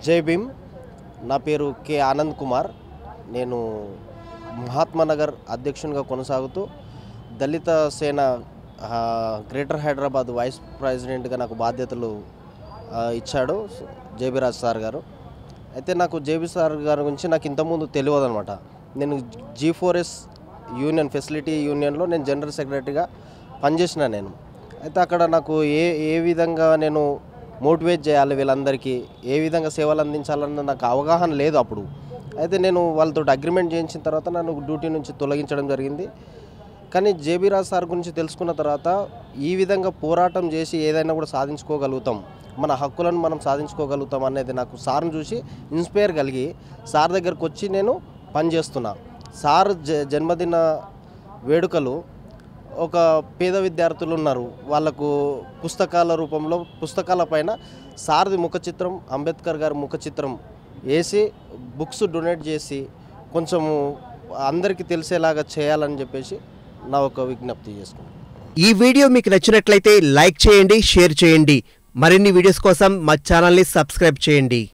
జై భీమ్. నా పేరు కె ఆనంద్ కుమార్. నేను మహాత్మా నగర్ అధ్యక్షునిగా కొనసాగుతూ దళిత సేన గ్రేటర్ హైదరాబాద్ వైస్ ప్రెసిడెంట్గా నాకు బాధ్యతలు ఇచ్చాడు జేబీరాజ్ సార్ గారు. అయితే నాకు జేబీ సార్ గారి గురించి నాకు ఇంతకుముందు తెలియదు అనమాట. నేను G4S యూనియన్ ఫెసిలిటీ యూనియన్లో నేను జనరల్ సెక్రటరీగా పనిచేసిన నేను. అయితే అక్కడ నాకు ఏ విధంగా నేను మోటివేట్ చేయాలి, వీళ్ళందరికీ ఏ విధంగా సేవలు అందించాలన్న నాకు అవగాహన లేదు అప్పుడు. అయితే నేను వాళ్ళతో అగ్రిమెంట్ చేయించిన తర్వాత నన్ను డ్యూటీ నుంచి తొలగించడం జరిగింది. కానీ జేబీరాజ్ సార్ గురించి తెలుసుకున్న తర్వాత ఈ విధంగా పోరాటం చేసి ఏదైనా కూడా సాధించుకోగలుగుతాం, మన హక్కులను మనం సాధించుకోగలుగుతాం అనేది నాకు సార్ని చూసి ఇన్స్పైర్ కలిగి సార్ దగ్గరకు వచ్చి నేను పనిచేస్తున్నా. సార్ జన్మదిన వేడుకలు ఒక పేద విద్యార్థులు ఉన్నారు, వాళ్ళకు పుస్తకాల రూపంలో పుస్తకాల పైన సార్ది ముఖ చిత్రం, అంబేద్కర్ గారి ముఖ చిత్రం వేసి బుక్స్ డొనేట్ చేసి కొంచెము అందరికీ తెలిసేలాగా చేయాలని చెప్పేసి నా ఒక విజ్ఞప్తి చేసుకున్నాను. ఈ వీడియో మీకు నచ్చినట్లయితే లైక్ చేయండి, షేర్ చేయండి. మరిన్ని వీడియోస్ కోసం మా ఛానల్ని సబ్స్క్రైబ్ చేయండి.